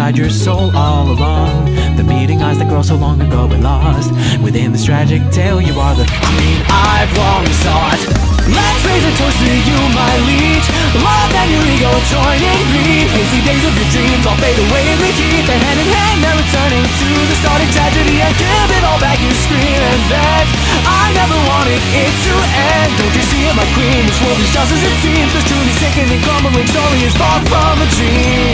inside your soul all along. The meeting eyes that grow so long ago but lost within this tragic tale. You are the queen I've long sought. Let's raise a toast to you, my liege. Love and your ego join in greed. Hazy days of your dreams all fade away in the heat. Then hand in hand they're returning to the starting tragedy. I give it all back, you scream and vent. I never wanted it to end. Don't you see it, my queen? This world is just as it seems. This truly sinking and crumbling story is far from a dream.